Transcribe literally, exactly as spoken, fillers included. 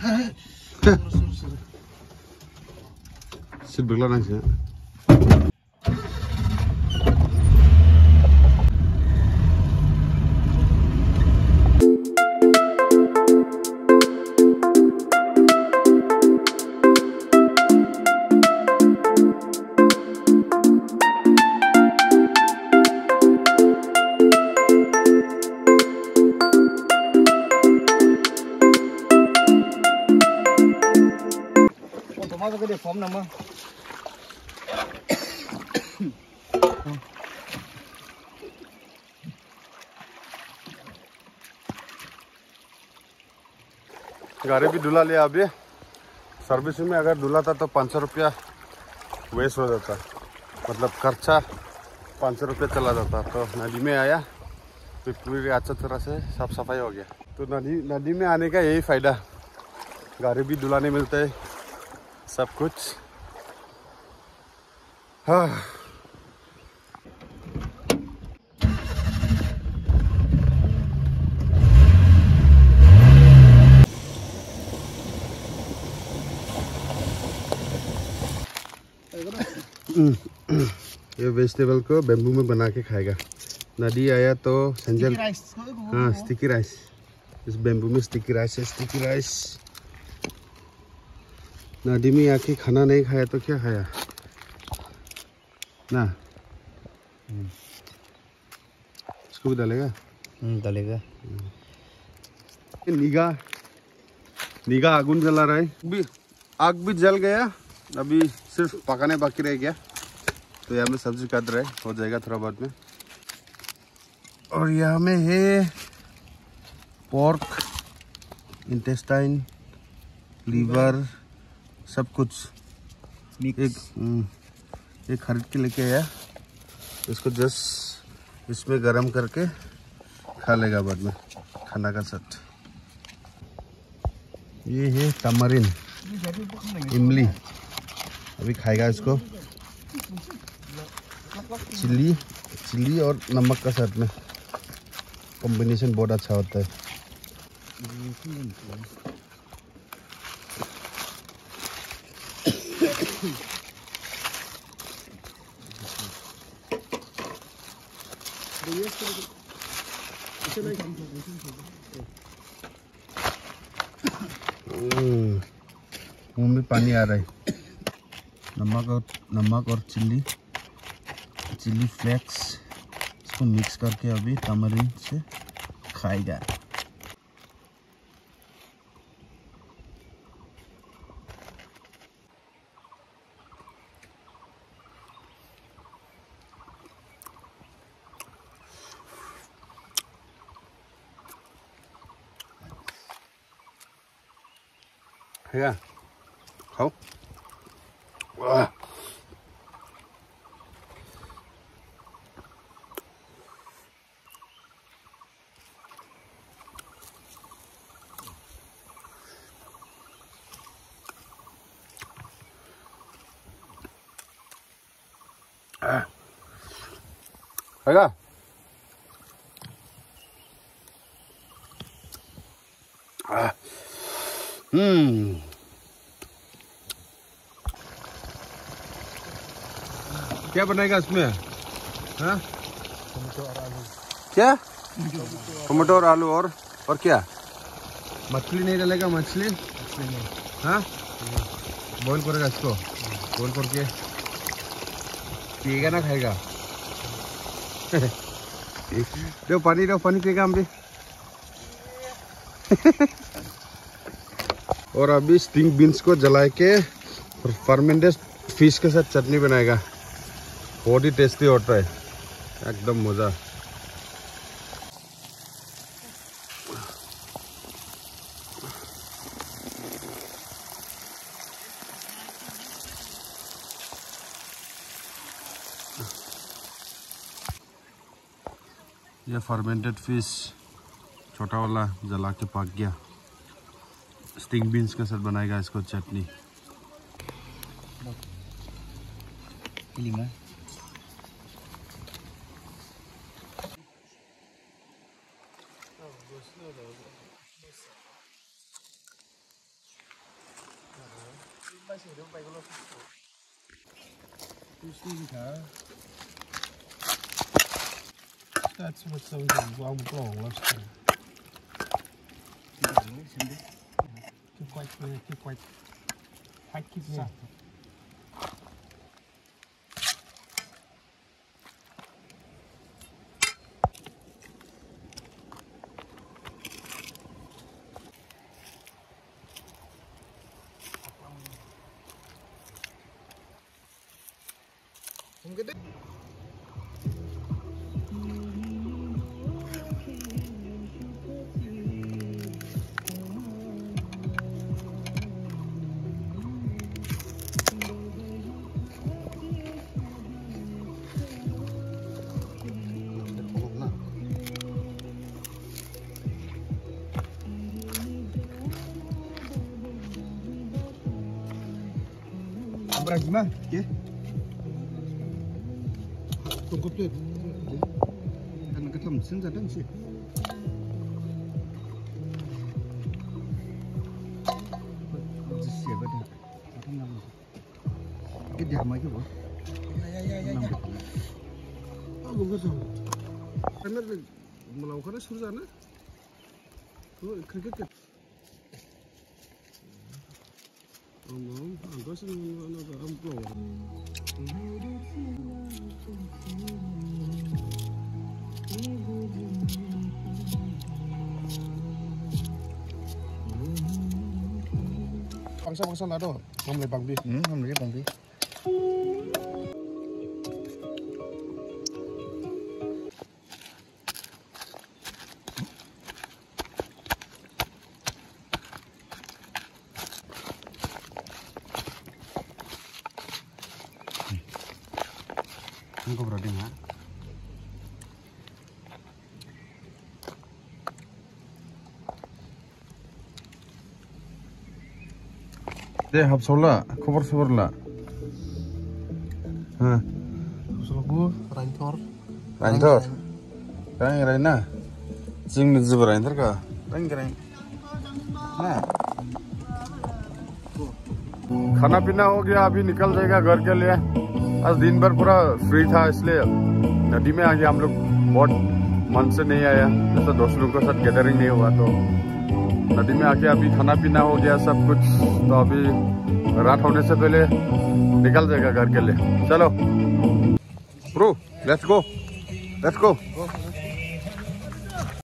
Sit bergelar aja. Cái đẹp phóng nằm không? गाड़ी भी धुला लिया अभी। सर्विस में अगर धुला था तो पाँच सौ रुपया वेस्ट हो जाता, मतलब खर्चा पाँच सौ रुपया चला जाता। तो नदी में आया तो पूरी अच्छी तरह से साफ सफाई हो गया। तो नदी नदी में आने का यही फ़ायदा, गाड़ी भी धुलाने मिलते है, सब कुछ। हाँ ये वेजिटेबल को बेम्बू में बना के खाएगा। नदी आया तो संजल, हाँ स्टिकी राइस, इस बेम्बू में स्टिकी राइस है। स्टिकी राइस नदी में आके खाना नहीं खाया तो क्या खाया ना। इसको भी डालेगा, डालेगा। निगाह निगाह आगुन जला रहा है, भी आग भी जल गया, अभी सिर्फ पकाने बाकी रह गया। तो यहाँ में सब्जी काट रहा है, हो जाएगा थोड़ा बाद में। और यहाँ में है पोर्क, इंटेस्टाइन, लीवर, सब कुछ एक एक खरीद के लेके आया। इसको जस्ट इसमें गरम करके खा लेगा बाद में खाना का साथ। ये है तमरिन, इमली, अभी खाएगा इसको। चिल्ली चिल्ली और नमक का साथ में कॉम्बिनेशन बहुत अच्छा होता है। मुंह में पानी आ रहा है। नमक और नमक और चिल्ली चिल्ली फ्लेक्स, इसको मिक्स करके अभी तमरीन से खाएगा। खाएगा, खाओ। वाह खाएगा। हम्म क्या बनाएगा इसमें? हाँ क्या? टमाटो और आलू और और क्या? मछली नहीं डालेगा? मछली हाँ बॉईल करेगा इसको, बॉईल करके पिएगा ना खाएगा। दो पानी दो पानी पिएगा हम भी। और अभी स्टिंग बीन्स को जला के फर्मेंटेड फिश के साथ चटनी बनाएगा, बहुत ही टेस्टी होता है, एकदम मजा। ये फर्मेंटेड फिश छोटा वाला जला के पक गया, स्टिंग बीन्स के साथ बनाएगा इसको चटनी। Berapa mah? Ya. Tunggu tuh. Kan ketemu sen sedang sih. Siapa dah? Apa nama? Kita sama aja, Bos. Ya ya ya ya. Oh, bagus. Karena melakukan susana. Oh, kriket. Ngomong, angkat sih anak amplo. Bangsa-bangsa lah doh, ngomong bang bi. Hmm, ngomong bang bi. Engkau berarti nggak? Deh, hab sola, kabar sabar lah. Hah? Selaku rantor. Rantor. Rang rang na. Jing nizib rantor ka. Rang rang. ना खाना पीना हो गया, अभी निकल जाएगा घर के लिए। आज दिन भर पूरा फ्री था इसलिए नदी में आ गया हम लोग। बहुत मन से नहीं आया, जैसे दोस्त लोगों के साथ गैदरिंग नहीं हुआ तो नदी में आके अभी खाना पीना हो गया सब कुछ। तो अभी रात होने से पहले निकल जाएगा घर के लिए। चलो bro, let's go let's go.